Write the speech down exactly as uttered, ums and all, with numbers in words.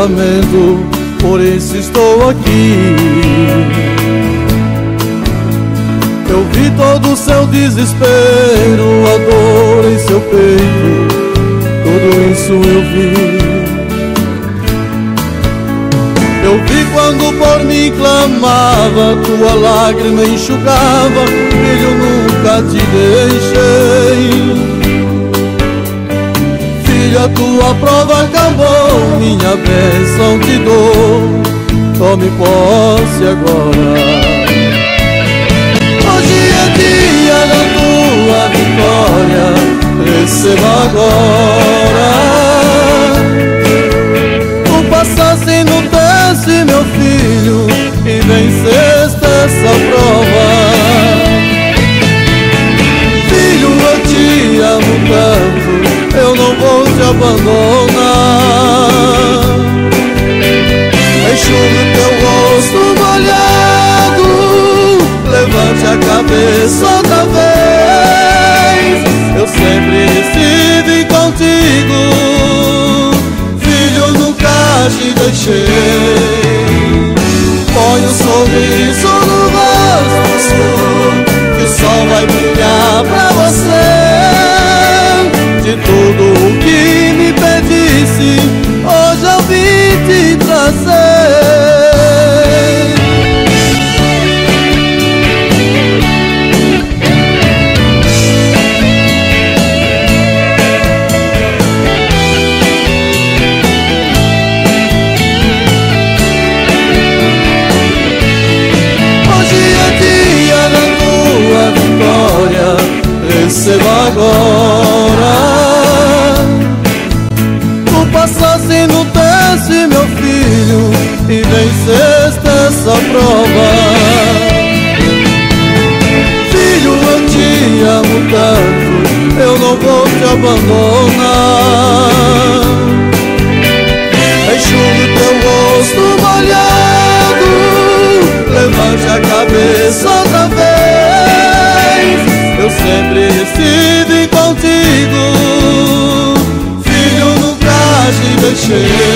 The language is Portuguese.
lamento, por isso estou aqui. Eu vi todo o seu desespero, a dor em seu peito, tudo isso eu vi. Eu vi quando por mim clamava, tua lágrima enxugava, filho, nunca te deixei. Filha, tua prova acabou, minha bênção te dou, tome posse agora. Hoje é dia da tua vitória, receba agora. Tu passaste no teste, meu filho, e venceste essa prova. Filho, eu te amo tanto, eu não vou te abandonar. Enxugue teu rosto molhado, levante a cabeça outra vez. Eu sempre estive contigo, filho, nunca te deixei. Põe um sorriso no rosto, que o sol vai brilhar pra você. De tudo o que me pedisse, hoje eu vim te trazer. Receba agora. Tu passaste no teste, meu filho, e venceste essa prova. Filho, eu te amo tanto, eu não vou te abandonar. Enxugue teu rosto molhado, levante a cabeça outra vez. Eu sempre estive contigo, filho, nunca te deixei.